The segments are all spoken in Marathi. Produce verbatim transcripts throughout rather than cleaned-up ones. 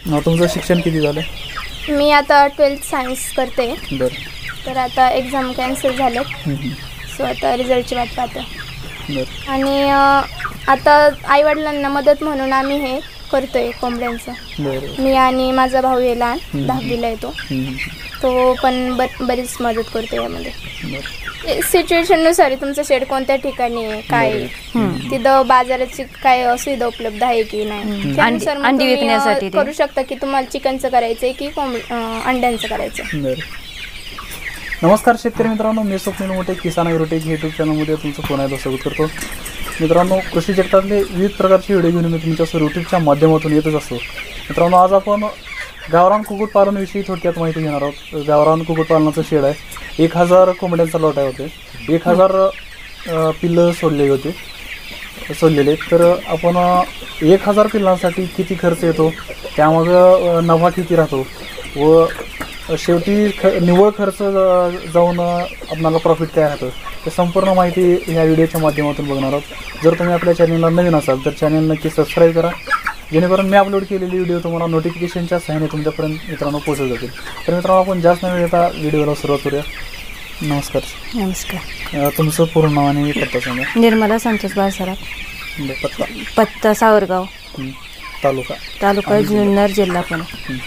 तुमचं शिक्षण किती झालं? मी आता ट्वेल्थ सायन्स करते. बरं. तर आता एक्झाम कॅन्सल झालेत, सो आता रिझल्टची वाट पाहते. बरं. आणि आता आईवडिलांना मदत म्हणून आम्ही हे करतोय कोंबड्यांचं. बरं. मी आणि माझा भाऊ आहे लहान, दहावीला येतो, तो पण ब बरीच मदत करतो यामध्ये. सिच्युएशननुसार तुमचं शेड कोणत्या ठिकाणी आहे, काय तिथं बाजाराची काय सुविधा उपलब्ध आहे की नाही, त्यानुसार अंडी विकण्यासाठी करू शकता की तुम्हाला चिकनचं करायचं आहे की कोंबडी अंड्यांचं करायचं. नमस्कार शेतकरी मित्रांनो, मी स्वप्नील मोठे किसान अग्रोटेक यूट्यूब चॅनलमध्ये तुमचं पुन्हा स्वागत करतो. मित्रांनो, कृषी जगतातले विविध प्रकारचे व्हिडिओ घेऊन मी तुमच्या यूट्यूबच्या माध्यमातून येतच असतो. मित्रांनो, आज आपण गावरान कुक्कुटपालनाविषयी थोडक्यात माहिती घेणार आहोत. गावरान कुक्कुटपालनाचं शेड आहे. एक हजार कोंबड्यांचा लॉट आहे होते. एक हजार पिल्लं सोडले होते सोडलेले तर आपण एक हजार पिल्लांसाठी किती खर्च येतो, त्यामागं नफा किती राहतो व शेवटी ख निव्वळ खर्च जाऊन आपल्याला प्रॉफिट काय राहतं, ते संपूर्ण माहिती ह्या व्हिडिओच्या माध्यमातून बघणार आहोत. जर तुम्ही आपल्या चॅनलला नवीन असाल तर चॅनल नक्की सबस्क्राईब करा, जेणेकरून मी अपलोड केलेली व्हिडिओ तुम्हाला नोटिफिकेशनच्या सहाय्याने तुमच्यापर्यंत मित्रांनो पोहोचत जातील. तर मित्रांनो, आपण जास्त न वेळेता व्हिडिओला सुरुवात करूया. नमस्कार. नमस्कार. तुमचं पूर्ण नाव आणि पत्ता सांगा. निर्मला संतोष बाळसराफ. पत्ता पत्ता सावरगाव, तालुका तालुका जुन्नर, जिल्हा पुणे.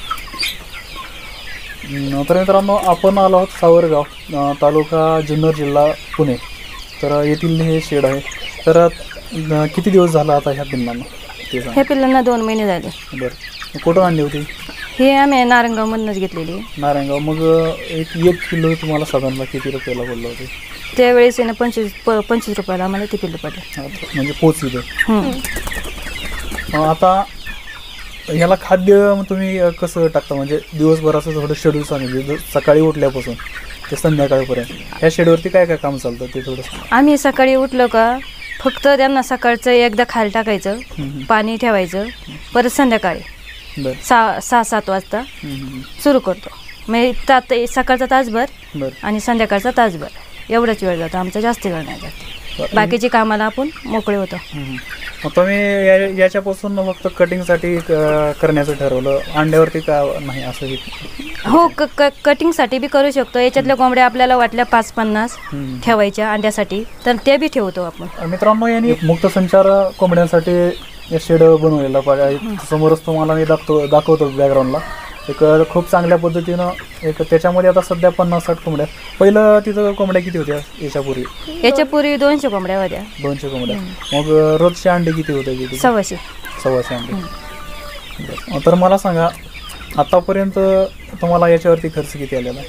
तर मित्रांनो, आपण आलो आहोत सावरगाव, तालुका जुन्नर, जिल्हा पुणे. तर येथील हे शेड आहे. तर किती दिवस झाला आता ह्या पिल्लांना? ह्या पिल्लांना दोन महिने झाले. बरं. कुठून आणली होती? हे आम्ही नारायणगावमधूनच घेतलेली. नारायणगाव. मग एक एक किलो तुम्हाला साधारणतः किती रुपयाला पडलं होते? त्यावेळेस ना पंचवीस प पंचवीस रुपयाला आम्हाला ते पिल्लं पडले. म्हणजे पोचली ते. आता ह्याला खाद्य तुम्ही कसं टाकता? म्हणजे दिवसभराचं थोडं शेड्यूल सांगितलं, सकाळी उठल्यापासून ते संध्याकाळपर्यंत ह्या शेडवरती काय काय काम चालतं ते थोडं. आम्ही सकाळी उठलो का फक्त त्यांना सकाळचं एकदा खायला टाकायचं, पाणी ठेवायचं, परत संध्याकाळी सहा सहा सात वाजता सुरू करतो. म्हणजे तात सकाळचा तासभर आणि संध्याकाळचा तासभर एवढाच वेळ जातो आमचा, जास्त वेळ नाही जातो. बाकीची कामाला आपण मोकळे होतो. मग तुम्ही या याच्यापासून फक्त कटिंगसाठी करण्याचं ठरवलं, अंड्यावरती का नाही असं? हो, क क कटिंगसाठी बी करू शकतो. याच्यातल्या कोंबड्या आपल्याला वाटल्या पाच पन्नास ठेवायच्या अंड्यासाठी, तर ते बी ठेवतो आपण. मित्रांनो, यांनी मुक्त संचार कोंबड्यांसाठी शेड बनवलेला पाहिजे. समोरच तुम्हाला मी दाखवतो दाखवतो बॅकग्राऊंडला एक खूप चांगल्या पद्धतीनं. एक त्याच्यामध्ये आता सध्या पन्नास साठ कोंबड्या. पहिलं तिथं कोंबड्या किती होत्या याच्यापूर्वी? याच्यापूर्वी दोनशे कोंबड्या होत्या. दोनशे कोंबड्या. मग रोजचे अंडे किती होते? सव्वाशे सव्वाशे अंडे. तर मला सांगा, आतापर्यंत तुम्हाला याच्यावरती खर्च किती आलेला?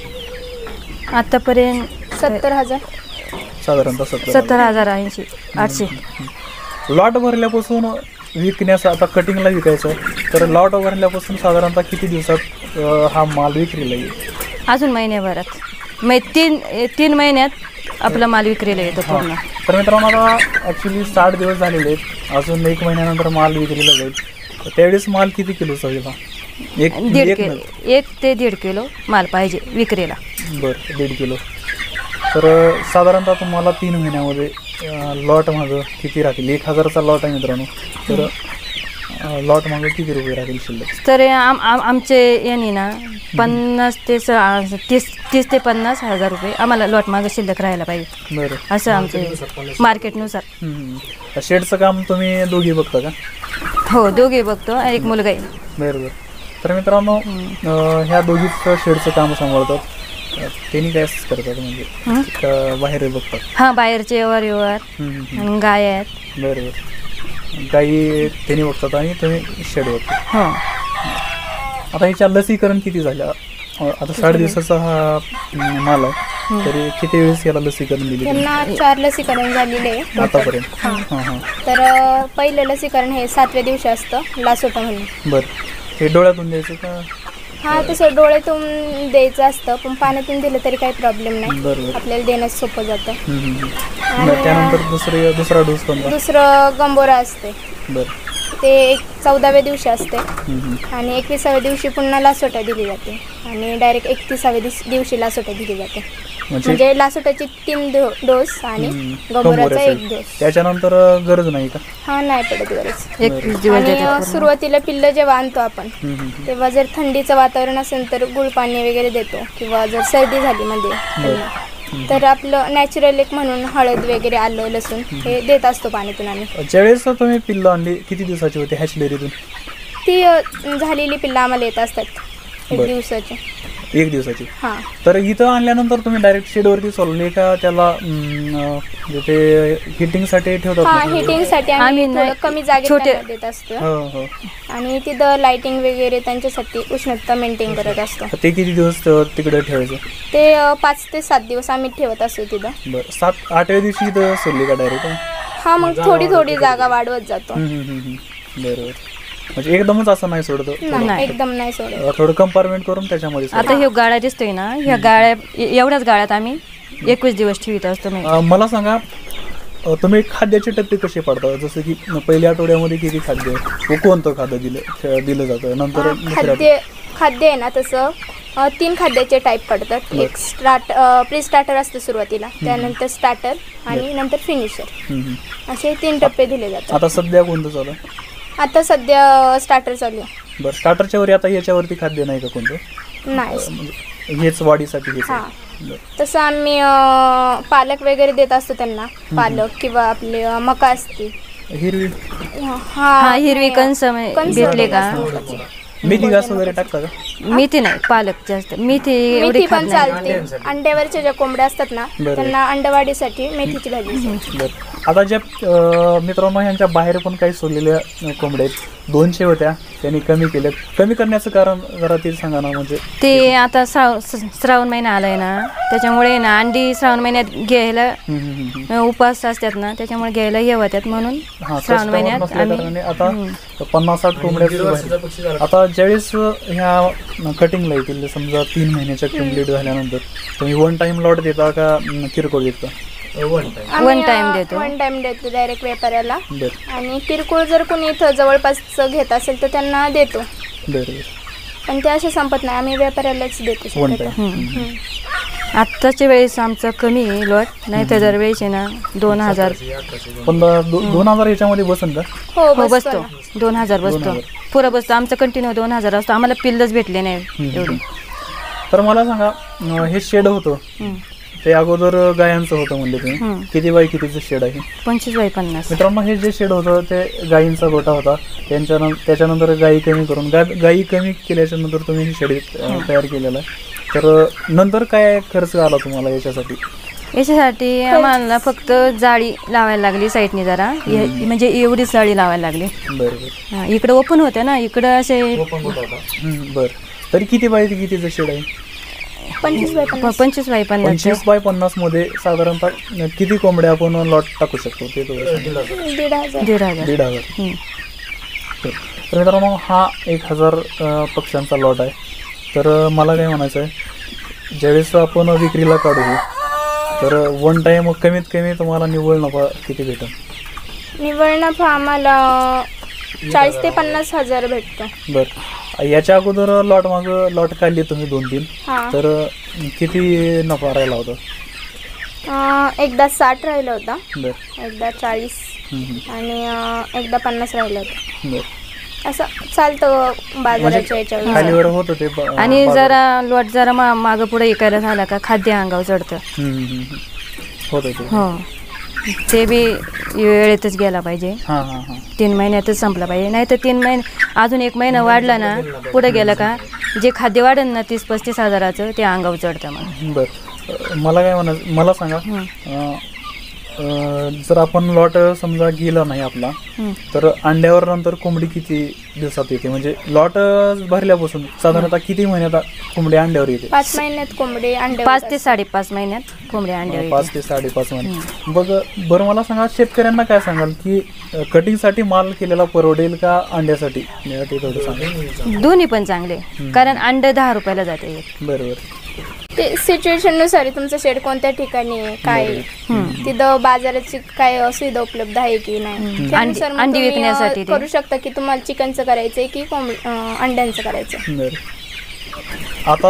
आतापर्यंत सत्तर हजार साधारणतः. सत्तर सत्तर हजार ऐंशी आठशे. लॉट भरल्यापासून विकण्याचं, आता कटिंगला विकायचं तर लॉट भरल्यापासून साधारणतः किती दिवसात हा माल विक्रीला येईल? अजून महिन्याभरात. मग तीन तीन महिन्यात आपला माल विक्रीला येतो पूर्ण. तर मित्रांनो, आता ॲक्च्युली साठ दिवस झालेले आहेत, अजून एक महिन्यानंतर माल विक्रीला जाईल. त्यावेळेस माल किती किलोचा होईल? एक दीड किलो एक ते दीड किलो माल पाहिजे विक्रीला. बरं, दीड किलो. तर साधारणतः तुम्हाला तीन महिन्यामध्ये लॉट मागं किती राहतील? एक हजाराचा लॉट आहे मित्रांनो, तर लॉट मागं किती रुपये राहतील शिल्लक? तर आम आम आमचे यांनी ना पन्नास ते तीस तीस ते पन्नास हजार रुपये आम्हाला लॉट मागं शिल्लक राहायला पाहिजे. बरं. असं आमचे मार्केटनुसार. शेडचं काम तुम्ही दोघी बघता का? हो, दोघे बघतो, एक मुलगा आहे. बरं बरं. तर मित्रांनो, ह्या दोघीच शेडचं काम सांभाळतात. त्यांनी काय करतात म्हणजे बाहेर बघतात? हां, बाहेरचे व्यवहार व्यवहार आणि गाय आहेत. बरं बरं. गाई त्यांनी बघतात आणि तुम्ही शेड बघता. हो. आता ह्याच्या लसीकरण किती झालं? आता साठ दिवसाचा हा माल आहे, तरी किती वेळेस याला लसीकरण दिले? त्यांना चार लसीकरण झालेले आहे आतापर्यंत. हां हां. तर पहिलं लसीकरण हे सातव्या दिवशी असतं, लासोटा म्हणून. बरं. हे डोळ्यातून द्यायचं का? हां, तसं डोळ्यातून द्यायचं असतं, पण पाण्यातून दिलं तरी काही प्रॉब्लेम नाही, आपल्याला देण्यास सोपं जातं. त्यानंतर दुसरे दुसरा डोस कोणता? दुसरं गंबोरा असते. बरं. ते एक चौदाव्या दिवशी असते आणि एकविसाव्या दिवशी पुन्हा लासोटा दिली जाते आणि डायरेक्ट एकतीसाव्या दिवशी लासोटा दिली जाते. म्हणजे लासोटाचे तीन डो- डोस आणि गंभोराचा एक डोस. त्याच्यानंतर गरज नाही का? हा नाही पडत गरज. एकवीस दिवस आणि देतात अ, पूर्ण. सुरुवातीला पिल्लं जेव्हा आणतो आपण हम्म, हम्म. तेव्हा जर थंडीचं वातावरण असेल तर गुळपाणी वगैरे देतो, किंवा जर सर्दी झाली मध्ये त्यांना, तर आपलं नॅचरल एक म्हणून हळद वगैरे, आलं लसूण हे देत असतो पाण्यातून आम्ही. ज्यावेळेस तुम्ही पिल्लं आणली किती दिवसाची होती हॅचलेरीतून? ती अ, झालेली पिल्लं आम्हाला येत असतात एक बरं. दिवसाची. एक दिवसाची. हां तर इथं आणल्यानंतर तुम्ही डायरेक्ट शेडवरती सोडली का त्याला अं, म्हणजे ते हिटिंगसाठी ठेवतात हा ना? हिटिंगसाठी आम्ही आम्ही थोडं नाही- कमी जागेत छोटे- त्यांना देत असतो, हो हो. आणि तिथं लाइटिंग वगैरे त्यांच्यासाठी उष्णता मेंटेन करत असतो. ते किती दिवस अं, तिकडे ठेवायचं? ते अ, पाच ते सात दिवस आम्ही ठेवत असतो तिथं. बरं, सात आठव्या दिवशी इथं सोडली का डायरेक्ट? हा मग थोडी थोडी जागा वाढवत जातो. बरोबर. म्हणजे एकदमच असं नाही सोडतो, नाही, एकदम नाही सोडत. अं, थोडं कंपार्टमेंट करून त्याच्यामध्ये आता सोडतो. हे गाळा दिसतोय ना, ह्या गाळ्या ए- एवढ्याच गाळ्यात आम्ही एकवीस दिवस ठेवीत असतो मी. अं, मला सांगा, अं, तुम्ही खाद्याचे टप्पे कसे पाडता? जसं की पहिल्या आठवड्यामध्ये किती खाद्य व कोणतं खाद्य दिलं दिलं जातं, नंतर हा, दुसऱ्या खाद्य खाद्य आहे ना तसं अ, तीन खाद्याचे टाईप पडतात. एक स्टार्ट प्री स्टार्टर असतं सुरुवातीला, त्यानंतर स्टार्टर आणि नंतर फिनिशर, हम्म, हम्म. असे तीन टप्पे दिले जातात. आता सध्या कोणतं चालू आहे? आता सध्या स्टार्टर चालू आहे. बरं, स्टार्टरच्या वरी आता याच्यावरती खाद्य नाही का कोणतं? नाही. म्हणजे हेच वाढीसाठी हेच आहे. हां बरं. तसं आम्ही अ, पालक वगैरे देत असतो त्यांना, पालक किंवा आपले अ, मका असते. हिरवी हा हिरवी कंस कंस भेटले का? असतात मकाचे. मेथी घास वगैरे टाकता का? मेथी नाही, पालक जास्त. मेथी एवढी मेथी खात पण नाही. चालते. अंड्यावरच्या ज्या कोंबड्या असतात ना बरं. त्यांना अंडवाढीसाठी मेथीची भाजी असते. बरं. आता ज्या अं, मित्रांनो ह्यांच्या बाहेर पण काही सोडलेल्या अं, कोंबड्या आहेत, दोनशे होत्या, त्यांनी कमी केल्या. कमी करण्याचं कारण जरा ते सांगा ना. म्हणजे ते आता श्राव स- श्रावण महिना आलाय ना, त्याच्यामुळे ना अंडी श्रावण महिन्यात घ्यायला हम्म, हम्म, हम्म. उपवास असतात ना, त्याच्यामुळे घ्यायला हे होत्यात म्हणून हा, श्रावण कस्टमर महिन्यात नसल्या आम्ही कारणाने आता पन्नास साठ कोंबड्या बाहेर. आता ज्यावेळेस ह्या कटिंगला येतील, समजा तीन महिन्याच्या कंप्लीट झाल्यानंतर तुम्ही वन टाइम लॉट देता का अं, किरकोळ देता? वन टाइम देतो. वन टाइम देतो डायरेक्ट व्यापाऱ्याला. बरं आणि किरकोळ जर कोणी इथं जवळपास घेत असेल तर त्यांना देतो, बरं बरं. पण ते असे संपत नाही, आम्ही व्यापाऱ्यालाच देतो वन शक्यतो. टाइम. हम्म. आत्ताच्या वेळेस आमचं कमी आहे लॉट, नाही तर दरवेळेस आहे ना दोन हजार पण दो- दोन हजार याच्यामध्ये बसन का? हो हो बसतो बसतो. ना. दोन हजार बसतो, पुरं बसतो. आमचं कंटिन्यू दोन हजार असतो. आम्हाला पिल्लच भेटले नाही एवढे. तर मला सांगा, अं, हे शेड होतं हम्म. ते अगोदर गायांचं होतं म्हणले तुम्ही, हम्म. किती बाय कितीचं शेड आहे? पंचवीस बाय पन्नास. मित्रांनो, हे जे शेड होतं ते गायींचा गोठा होता. त्यांच्या त्याच्यानंतर गायी कमी करून गा गायी कमी केल्याच्या नंतर तुम्ही हे शेड अं, तयार केलेलं आहे. तर अं, नंतर काय खर्च आला तुम्हाला याच्यासाठी? याच्यासाठी आम्हाला फक्त जाळी लावायला लागली साईडने जरा, हे- म्हणजे एवढीच जाळी लावायला लागली. बरं बरं. हा, इकडं ओपन होते ना, इकडं असे हम्म, बरं. तरी किती बाय कितीचं शेड आहे? पंचवीस बाय प- पन्नास. पंचवीस बाय पन्नास. पंचवीस बाय पन्नास मध्ये साधारणतः किती कोंबड्या आपण लॉट टाकू शकतो ते थोडं सांगा. दीड हजार. दीड हजार. दीड हजार. हम्म. तर मित्रांनो, हा एक हजार अं, पक्ष्यांचा लॉट आहे. तर अं, मला काय म्हणायचं आहे, ज्यावेळेस आपण विक्रीला काढू तर वन टाईम कमीत कमी तुम्हाला निव्वळ नफा किती भेटेल? निव्वळ नफा आम्हाला चाळीस ते पन्नास हजार भेटतो. बरं, याच्या अगोदर लॉट माग लॉट काढली तुम्ही दोन तीन, हा. तर अं, किती नफा राहिला होता? अं, एकदा साठ राहिला होता, बरं. एकदा चाळीस हम्म, हम्म. आणि अं, एकदा पन्नास राहिला होता. बरं. असं चालतं बाजाराच्या याच्यावर. खालीवर होतं ते ब- आणि बाजार. जरा लॉट जरा मा मागं पुढे इकायला झाला का खाद्य अंगावर चढतं. हम्म, हम्म, हम्म. होतं ते. हो, ते बी वेळेतच गेला पाहिजे. हां हां हां. तीन महिन्यातच संपला पाहिजे, नाही तर तीन महिने अजून एक महिना वाढला ना, पुढे गेलं का जे खाद्य वाढेल ना तीस पस्तीस हजाराचं, ते अंगावर चढतं मग. बरं, मला काय म्हणायचं, मला सांगा, हं. अं, अं, जर आपण लॉट समजा गेला नाही आपला, हं. तर अंड्यावर नंतर कोंबडी किती दिवसात येते? म्हणजे लॉट भरल्यापासून साधारणतः किती महिन्यात कोंबडी अंड्यावर येते? पाच महिन्यात कोंबडी अंडे पाच ते साडेपाच महिन्यात कोंबड्या अंड्यावर पाच येते. ते साडेपाच महिने. बघ बरं, मला सांगा, शेतकऱ्यांना काय सांगाल की कटिंगसाठी माल केलेला परवडेल का अंड्यासाठी? मला ते थोडं सांगा. दोन्ही पण चांगले, कारण अंड दहा रुपयाला जाते एक. बरं बरं. ते सिच्युएशन नुसार आहे, तुमचं शेड कोणत्या ठिकाणी आहे, काय आहे, तिथं बाजाराची काय सुविधा उपलब्ध आहे की नाही, त्यानुसार मग अंडी तुम्ही, विकण्यासाठी अं, ते. करू शकता की तुम्हाला चिकनचं करायचंय की कोंब अं, अंड्यांचं करायचं. बरं. आता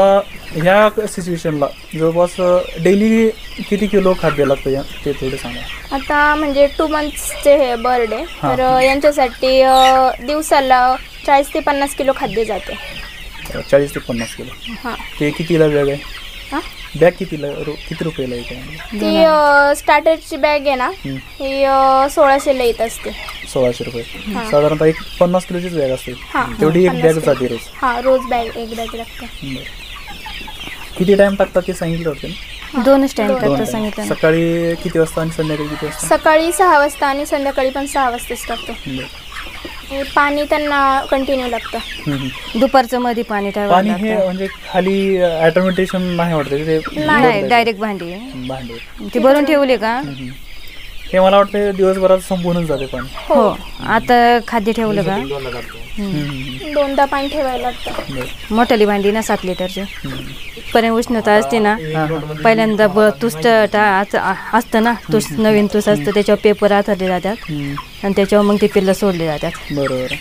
ह्या सिच्युएशनला जवळपास डेली किती किलो खाद्य लागतं या ते थोडे सांगा. आता म्हणजे टू मंथ्सचे हे बर्ड आहे हां. तर यांच्यासाठी अ, दिवसाला चाळीस ते पन्नास किलो खाद्य जाते. चाळीस ते पन्नास किलो. हां ते कितीला बॅग आहे? हां बॅग कितीला रो किती रुपयाला आहे काय? ती अ, स्टार्टरची बॅग आहे ना हं. ही अ, सोळाशेला येत असते. सोळाशे रुपये. साधारणतः एक पन्नास किलोचीच बॅग असते. हां तेवढी एक पन्नास बॅग किलो. जाते रोज. हां रोज बॅग एक बॅग लागते. बरं. किती टाइम टाकतात ते सांगितलं होतं ना? दोनच टाइम दोन टाकतं time. सांगितलं ना. सकाळी किती वाजता आणि संध्याकाळी किती वाजता? सकाळी सहा वाजता आणि संध्याकाळी पण सहा वाजताच टाकतो. बरं. आणि पाणी त्यांना कंटिन्यू लागतं. हं, हं. दुपारचं मध्ये पाणी ठेवायला पाणी हे लागतं. म्हणजे खाली ऑटोमेटेशन नाही वाटतं ते नाही डायरेक्ट भांडी आहे. भांडे. ती भरून ठेवली का हं, हं. हे मला वाटतं दिवसभरात संपूर्णच जाते पाणी. हो आता खाद्य ठेवलं का हं, हं, दोनदा पाणी ठेवायला लागतं. हं. बरं. मोठाली भांडी ना सात लिटरची हं. पर्यंत उष्णता असते ना हां, हां. पहिल्यांदा ब तुष्ट असतं ना तुस नवीन तुस असतं त्याच्यावर पेपर आथरले जातात हं. आणि त्याच्यावर मग ते पिल्लं सोडले जातात. बरोबर.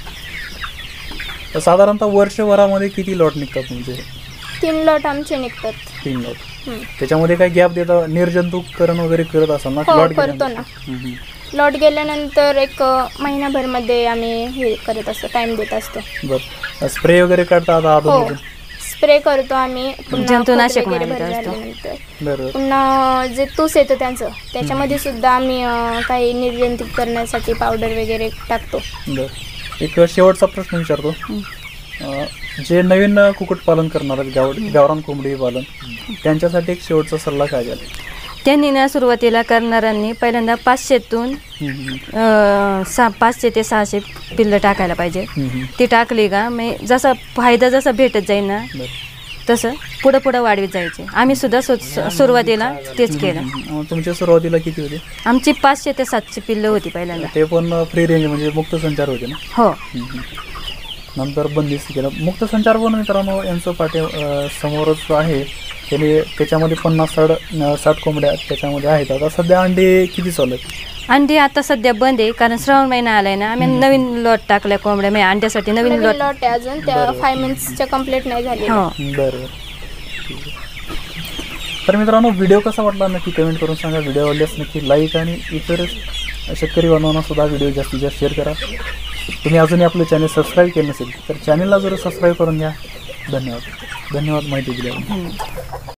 तर साधारणतः वर्षभरामध्ये किती लॉट निघतात तुमचे? तीन लॉट आमचे निघतात. तीन लॉट. हं. त्याच्यामध्ये काय गॅप देता निर्जंतुकरण वगैरे करत असाल ना? हो लॉट करतो ना. हं, हं. लॉट गेल्यानंतर एक अ, महिनाभरमध्ये आम्ही हे करत असतो टाइम देत असतो. बरं. स्प्रे वगैरे करता आता हो अधूनमधून? स्प्रे करतो आम्ही पुन्हा खत जंतुनाशक वगैरे मारत असतो. भरल्यानंतर बरोबर. पुन्हा जे तूस येतं त्यांचं त्याच्यामध्ये सुद्धा आम्ही अ, काही निर्जंतुक करण्यासाठी पावडर वगैरे टाकतो. बरं. एक शेवटचा प्रश्न विचारतो. अं, जे नवीन कुक्कुटपालन करणार आहेत गाव गावरान कोंबडी पालन त्यांच्यासाठी एक शेवटचा सल्ला काय द्याल? त्यांनी ना सुरुवातीला करणाऱ्यांनी पहिल्यांदा पाचशेतून हं, हं, अं, सहा पाचशे ते सहाशे पिल्लं टाकायला पाहिजे. हं, हं. ती टाकली का मग जसा फायदा जसा भेटत जाईल ना बरं. तसं पुढं पुढं वाढवीत जायचे. आम्ही सुद्धा सु सुरुवातीला तेच केलं. अं, तुमच्या सुरुवातीला किती होते? आमची पाचशे ते सातशे पिल्लं होती पहिल्यांदा. ते पण फ्री रेंज म्हणजे मुक्त संचार होते ना? हो हं, हं. नंतर बंदिस्त केलं. मुक्त संचार पण मित्रांनो यांचं पाठी अं, समोरच आहे. त्याने त्याच्यामध्ये पन्नास साठ अं, साठ कोंबड्या त्याच्यामध्ये आहेत. आता सध्या अंडे किती चालू आहेत? अंडी आता सध्या बंद आहे कारण श्रावण महिना आलाय ना. आम्ही नवीन लॉट टाकल्या कोंबड्या म्हणजे अंड्यासाठी नवीन नवीन लॉट. लॉट आहे अजून त्या फाय मंथ्सच्या कम्प्लीट नाही झाले. हो बरं. ठीक आहे. तर मित्रांनो व्हिडिओ कसा वाटला नक्की कमेंट करून सांगा. व्हिडिओ आवडल्यास नक्की लाईक आणि इतर शेतकरी बांधवांना सुद्धा व्हिडिओ जास्तीत जास्त शेअर करा. तुम्ही अजूनही आपलं चॅनल सबस्क्राईब केलं नसेल तर चॅनलला जरूर सबस्क्राईब करून घ्या. धन्यवाद. धन्यवाद माहिती दिल्याबद्दल.